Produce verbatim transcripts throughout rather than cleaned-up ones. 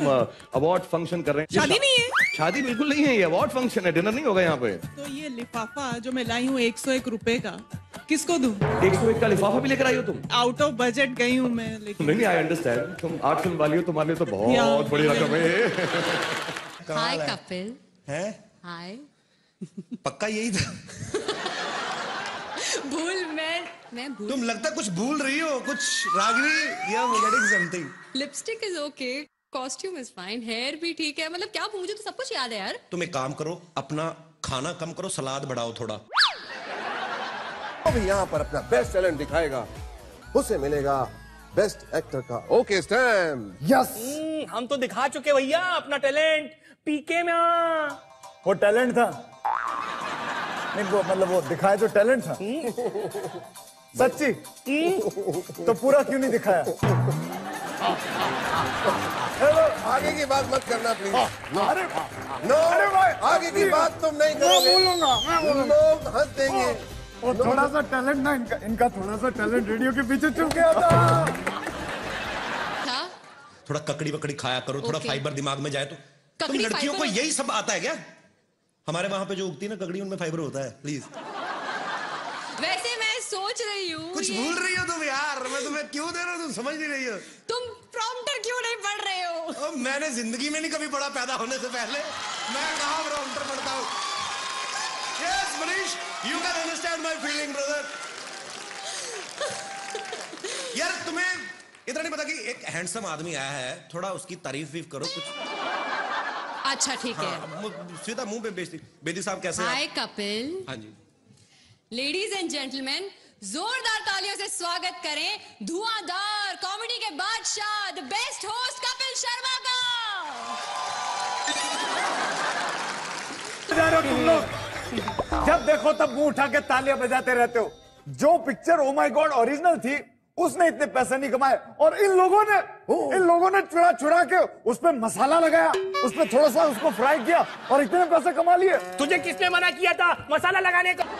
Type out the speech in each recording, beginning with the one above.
तुम award function कर रहे हैं। शादी नहीं है, शादी बिल्कुल नहीं है, ये अवार्ड फंक्शन है, डिनर नहीं होगा यहाँ पे। तो ये लिफाफा जो मैं लाई हूँ एक सौ एक रुपए का, किसको दूं? एक सौ एक का लिफाफा भी लेकर आई हो तुम? आउट ऑफ बजट गई हूँ मैं, लेकिन नहीं नहीं, आई अंडरस्टैंड, तुम आर्ट फिल्म वाली हो, तुम्हारे लिए तो बहुत बड़ी रकम है। हाय कपिल। है? हाय। पक्का यही था? भूल मैं मैं भूल। तुम लगता कुछ भूल रही हो, कुछ रागनी या getting something. Lipstick is okay, costume is fine, hair भी ठीक है, मतलब क्या मुझे तो सब कुछ याद है यार। तुम एक काम करो, अपना खाना कम करो, सलाद बढ़ाओ थोड़ा। अब यहाँ पर अपना बेस्ट टैलेंट दिखाएगा, उसे मिलेगा बेस्ट एक्टर का ओके स्टैम्प। यस, हम तो दिखा चुके भैया अपना टैलेंट पीके में। वो टैलेंट था नहीं, वो मतलब वो दिखाया जो टैलेंट था। सच्ची तो पूरा क्यों नहीं दिखाया? हेलो, आगे की बात मत करना प्लीज। अरे नो, आगे की बात तुम नहीं करोगे, बोलूंगा, मैं बोलूंगा। लोग हंस देंगे। वो थोड़ा सा टैलेंट ना इनका इनका थोड़ा सा टैलेंट रेडियो के पीछे चुप गया था। क्या? थोड़ा ककड़ी वकड़ी खाया करो, थोड़ा Okay. फाइबर दिमाग में जाए तो। तुम ककड़ी लड़कियों को फाइबर- यही सब आता है क्या? हमारे वहां पे जो उगती है ना ककड़ी, उनमें फाइबर होता है। प्लीज वैसे मैं सोच रही हूँ कुछ ये- भूल रही हो तुम यार, मैं तुम्हें क्यों दे रहा हूँ, तुम समझ नहीं रही हो। तुम प्रॉम्प्टर क्यों नहीं पढ़ रहे हो? ओ, मैंने जिंदगी में नहीं कभी पढ़ा, पैदा होने से पहले। मैं कहाँ प्रॉम्प्टर पढ़ता हूँ। Yes Manish, you can understand my feeling brother. यार तुम्हें इतना नहीं पता कि एक हैंडसम आदमी आया है, थोड़ा उसकी तारीफ भी करो कुछ। अच्छा ठीक है। हाँ, सीधा मुंह पे बेइज्जती। बेदी साहब कैसे हैं हाय कपिल। आप? हाँ जी। लेडीज एंड जेंटलमैन, जोरदार तालियों से स्वागत करें धुआंधार कॉमेडी के बादशाह, the best host Kapil Sharma का। जा रहे हो तुम लोग, जब देखो तब मुंह उठा के तालियां बजाते रहते हो। जो picture oh my god original थी, उसने इतने पैसे नहीं कमाए, और इन लोगों ने इन लोगों ने चुरा चुरा के उस पे मसाला लगाया, उस पे थोड़ा सा उसको फ्राई किया और इतने पैसे कमा लिए। तुझे किसने मना किया था मसाला लगाने का?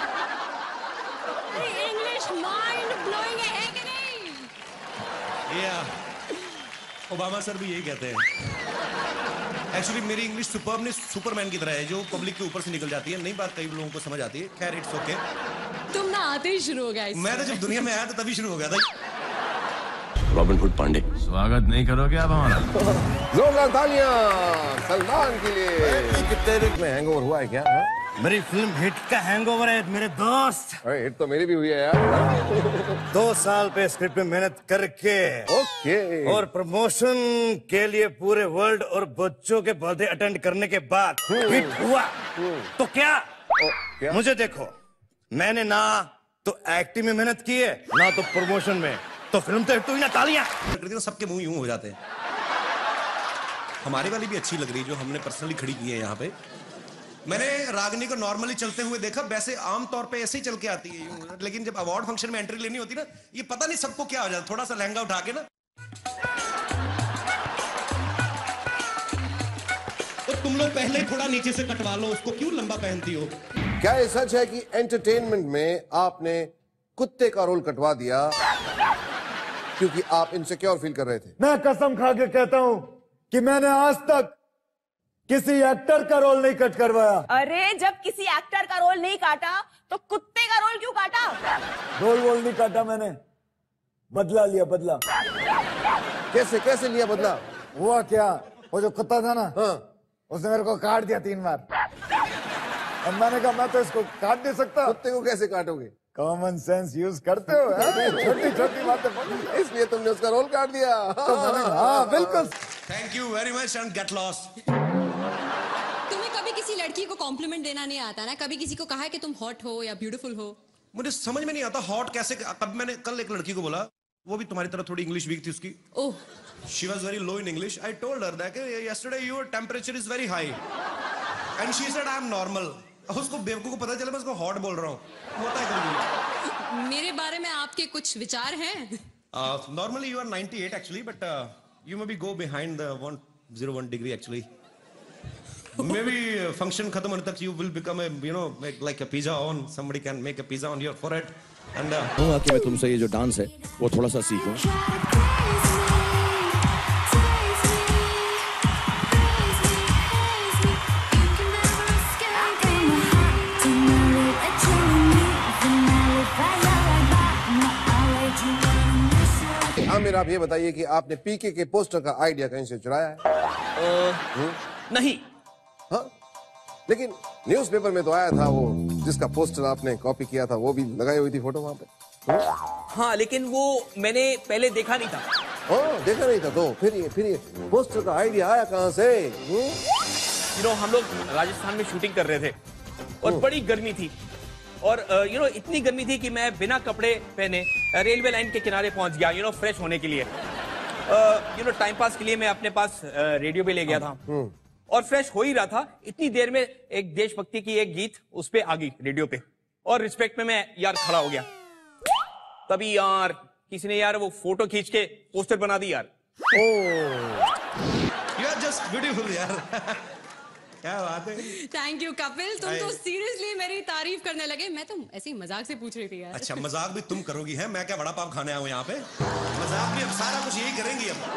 इंग्लिश माइंड ब्लोइंग है कि नहीं? या ओबामा सर भी यही कहते हैं। एक्चुअली मेरी इंग्लिश सुपर्ब नहीं, सुपरमैन की तरह है, जो पब्लिक के ऊपर से निकल जाती है। नहीं बात कई लोगों को समझ आती है, खैर इट्स ओके। तुम ना आते ही शुरू हो गया इससे। मैं तो जब दुनिया में आया था तभी शुरू हो गया था। रॉबिन हुड पांडे, स्वागत नहीं करोगे आप हमारा? जोरदार तालियां सलमान के लिए। कितने में हैंगओवर हुआ है क्या? हा? मेरी फिल्म हिट का हैंगओवर है मेरे दोस्त। अरे हिट तो मेरी भी हुई है यार। दो साल पे स्क्रिप्ट पे मेहनत करके ओके, और प्रमोशन के लिए पूरे वर्ल्ड और बच्चों के बर्थडे अटेंड करने के बाद हिट हुआ। तो क्या? ओ, क्या? मुझे देखो, मैंने ना तो एक्टिंग में मेहनत की है, ना तो प्रमोशन में, तो फिल्म तो हिट हुई ना। तालियां। प्रकृति सबके मुंह यूं हो जाते हैं। हमारी वाली भी अच्छी लग रही है जो हमने पर्सनली खड़ी की है यहाँ पे। मैंने रागनी को नॉर्मली चलते हुए देखा, वैसे आम तौर पे ऐसे ही चल के आती है यूं, लेकिन जब अवार्ड फंक्शन में एंट्री लेनी होती ना, ये पता नहीं सबको क्या हो जाता, थोड़ा सा लहंगा उठा के ना। तो तुम लोग पहले थोड़ा नीचे से कटवा लो उसको, क्यों लंबा पहनती हो? क्या ये सच है कि एंटरटेनमेंट में आपने कुत्ते का रोल कटवा दिया क्योंकि आप इनसिक्योर फील कर रहे थे? मैं कसम खा के कहता हूँ कि मैंने आज तक किसी एक्टर का रोल नहीं कट करवाया। अरे जब किसी एक्टर का रोल नहीं काटा तो कुत्ते का रोल क्यों काटा? रोल वोल नहीं काटा मैंने, बदला लिया, बदला। कैसे कैसे लिया बदला? हुआ क्या, वो जो कुत्ता था ना, हाँ, उसने मेरे को काट दिया तीन बार। और मैंने कहा मैं तो इसको काट नहीं सकता। कुत्ते को कैसे काटोगे? कॉमन सेंस यूज करते हो, छोटी छोटी बातें बोलो। इसलिए तुमने उसका रोल काट दिया। तो मैंने कहा, हाँ बिल्कुल। Thank you very much and get lost. तुम्हें कभी किसी लड़की को कॉम्प्लीमेंट देना नहीं आता ना? कभी किसी को कहा है कि तुम हॉट हो या ब्यूटीफुल हो? मुझे समझ में नहीं आता हॉट कैसे। कब मैंने कल एक लड़की को बोला, वो भी तुम्हारी तरह थोड़ी इंग्लिश वीक थी उसकी। Oh, she was very low in English. I told her that yesterday your temperature is very high and she said I am normal. उसको बेवकूफ को पता चला मैं उसको हॉट बोल रहा हूँ। होता है कभी। मेरे बारे में आपके कुछ विचार हैं? Normally you are ninety-eight actually, but you may be go behind the one oh one degree actually. May be function खत्म होने तक you will become a you know like a pizza on, somebody can make a pizza on your forehead and हूँ कि मैं तुमसे ये जो dance है वो थोड़ा सा सीखूं। आमिर, आप ये बताइए कि आपने पीके के पोस्टर का आइडिया कहीं से चुराया है? आ, नहीं। हाँ, लेकिन न्यूज़पेपर में तो आया था वो जिसका पोस्टर आपने कॉपी किया था, वो भी लगाई हुई थी फोटो वहां पे। हाँ, लेकिन वो मैंने पहले देखा नहीं था। हाँ, देखा नहीं था तो फिर ये फिर ये पोस्टर का आइडिया आया कहाँ से? यू नो, हम लोग राजस्थान में शूटिंग कर रहे थे और बड़ी गर्मी थी और यू नो इतनी गर्मी थी कि मैं बिना कपड़े पहने रेलवे लाइन के किनारे पहुंच गया, यू नो फ्रेश होने के लिए। यू नो टाइम पास के लिए मैं अपने पास रेडियो भी ले गया था और फ्रेश हो ही रहा था। इतनी देर में एक देशभक्ति की एक गीत उस पे आ गई रेडियो पे और रिस्पेक्ट में मैं यार खड़ा हो गया। तभी यार किसी ने यार वो फोटो खींच के पोस्टर बना दी यार। यू आर जस्ट ब्यूटीफुल यार। क्या बात है। थैंक यू कपिल, तुम तो सीरियसली मेरी तारीफ करने लगे। मैं तो ऐसे ही मजाक से पूछ रही थी यार। अच्छा, मजाक भी तुम करोगी है? मैं क्या वड़ा पाव खाने आया हूँ यहाँ पे? मजाक भी अब सारा कुछ यही करेंगी अब।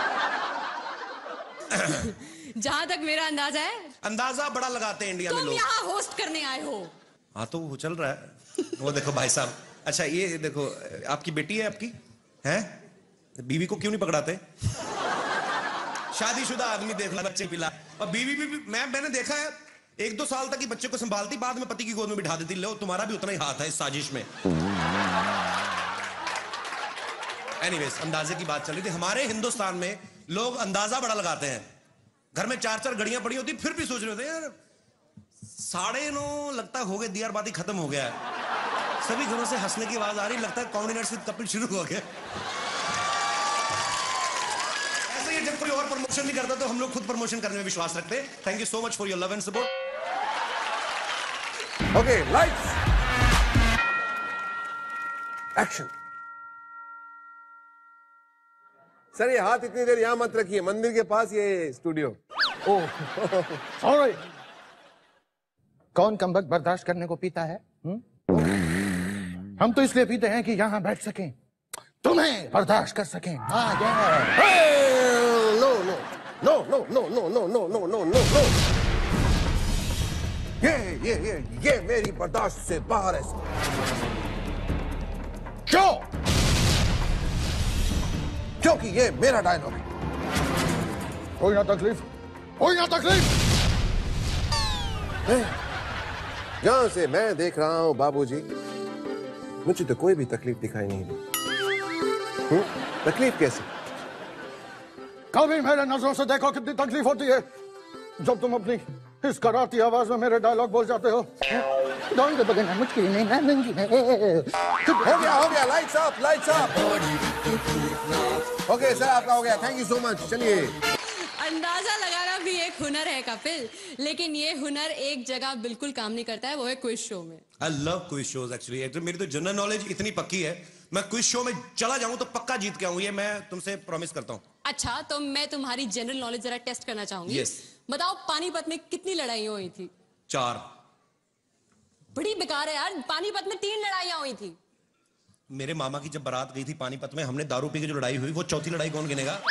जहां तक मेरा अंदाजा है, अंदाजा बड़ा लगाते हैं इंडिया में तुम लोग। यहाँ होस्ट करने आए हो। हाँ, तो वो चल रहा है। वो देखो भाई साहब, अच्छा ये देखो, आपकी बेटी है आपकी है? बीवी को क्यों नहीं पकड़ाते? शादीशुदा आदमी देख लो, बच्चे पिला, और बीवी भी, भी मैं मैंने देखा है एक दो साल तक ही बच्चे को संभालती, बाद में पति की गोद में बिठा देती। लो, तुम्हारा भी उतना ही हाथ है इस साजिश में। एनीवेज, अंदाजे की बात चल रही थी। हमारे हिंदुस्तान में लोग अंदाजा बड़ा लगाते हैं। घर में चार चार घड़ियां पड़ी होती, फिर भी सोच रहे होते हैं यार साढ़े नौ लगता हो गए, दियार बाती खत्म हो गया है। सभी घरों से हंसने की आवाज आ रही, लगता है कॉमेडी नाइट्स विद कपिल शुरू हो गया। ऐसे ही जब कोई और प्रमोशन नहीं करता तो हम लोग खुद प्रमोशन करने में विश्वास रखते हैं। Thank you so much for your love and support. Okay, lights, action. Sir, ये हाथ इतनी देर यहां मत रखिए, मंदिर के पास ये स्टूडियो। Oh sorry. कौन कमबख्त बर्दाश्त करने को पीता है? हुँ? हम तो इसलिए पीते हैं कि यहां बैठ सकें, तुम्हें बर्दाश्त कर सकें। हाँ, no no no no no no no no no no no no ये ये ये ये मेरी बर्दाश्त से बाहर है। क्यों? क्योंकि ये मेरा डायलॉग है। कोई ना तकलीफ, कोई ना तकलीफ। जहां से मैं देख रहा हूं बाबूजी, मुझे तो कोई भी तकलीफ दिखाई नहीं दी। हुँ? तकलीफ कैसे? कभी मेरे नजरों से देखो कितनी तकलीफ होती है जब तुम अपनी इस कराती आवाज में मेरे डायलॉग बोल जाते हो। हो गया, हो गया, lights up, lights up. Okay sir, आपका हो गया, थैंक यू सो मच। चलिए। अंदाजा लगाना भी एक हुनर है कपिल, लेकिन ये हुनर एक जगह बिल्कुल काम नहीं करता है, वो है क्विज शो में। I love quiz shows actually. Actually मेरी तो जनरल नॉलेज इतनी पक्की है, मैं क्विज शो में चला जाऊं तो पक्का जीत के आऊं, ये मैं तुमसे प्रॉमिस करता हूं। अच्छा, तो मैं तुम्हारी जनरल नॉलेज जरा टेस्ट करना चाहूंगी। yes. बताओ, पानीपत में कितनी लड़ाइयां हुई थी? चार। बड़ी बेकार है यार, पानीपत में तीन लड़ाइयां हुई थी। मेरे मामा की जब बारात गई थी पानीपत में, हमने दारू पी के जो लड़ाई हुई, वो चौथी लड़ाई कौन गिनेगा?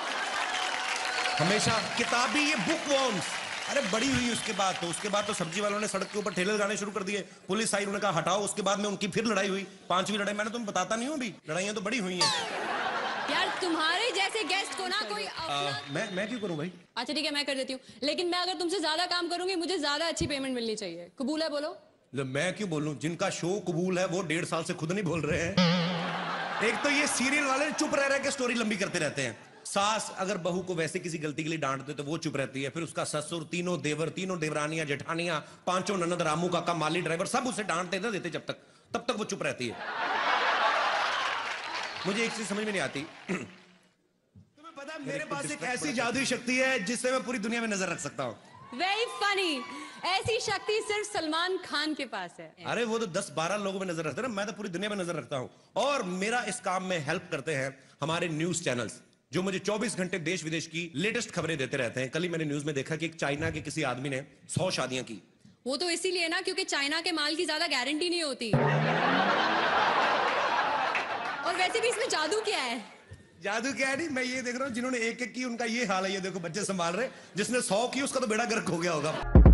हमेशा किताबी ये बुक वॉर्म्स। अरे बड़ी हुई उसके बाद तो उसके बाद तो सब्जी वालों ने सड़क के ऊपर ठेले लगाने शुरू कर दिए, पुलिस आई, उन्होंने कहा हटाओ, उसके बाद में उनकी फिर लड़ाई हुई, पांचवी लड़ाई। मैंने तुम्हें बताता नहीं हूँ अभी, लड़ाइयां तो बड़ी हुई हैं यार। तुम्हारे जैसे गेस्ट को ना कोई अपना... मैं मैं क्यों करूं भाई? अच्छा ठीक है, मैं कर देती हूँ, लेकिन मैं अगर तुमसे ज्यादा काम करूंगी, मुझे ज्यादा अच्छी पेमेंट मिलनी चाहिए। कबूल है? बोलो। मैं क्यों बोलूं? जिनका शो कबूल है वो डेढ़ साल से खुद नहीं बोल रहे हैं। एक तो ये सीरियल वाले चुप रह रहे के स्टोरी लंबी करते रहते हैं। सास अगर बहू को वैसे किसी गलती के लिए डांट दे तो वो चुप रहती है, फिर उसका ससुर, तीनों देवर, तीनों देवरानियां, जेठानियां, पांचों ननद, रामू काका, माली ड्राइवर, सब उसे डांटते ना देते, जब तक तब तक वो चुप रहती है। मुझे एक चीज समझ में नहीं आती। तुम्हें पता है मेरे पास एक ऐसी जादुई शक्ति है जिससे मैं पूरी दुनिया में नजर रख सकता हूँ। Very funny. ऐसी शक्ति सिर्फ सलमान खान के पास है। अरे वो तो दस बारह लोगों में नजर रखते हैं ना, मैं तो पूरी दुनिया में नजर रखता हूँ। और मेरा इस काम में हेल्प करते हैं हमारे न्यूज चैनल्स, जो मुझे चौबीस घंटे देश विदेश की लेटेस्ट खबरें देते रहते हैं। कल ही मैंने न्यूज में देखा कि एक चाइना के किसी आदमी ने सौ शादियां की। वो तो इसीलिए ना क्योंकि चाइना के माल की ज्यादा गारंटी नहीं होती। और वैसे भी इसमें जादू क्या है? जादू क्या है? नहीं, मैं ये देख रहा हूँ जिन्होंने एक एक की उनका ये हाल है। ये देखो बच्चे संभाल रहे, जिसने सौ की उसका तो बेड़ा गर्क हो गया होगा।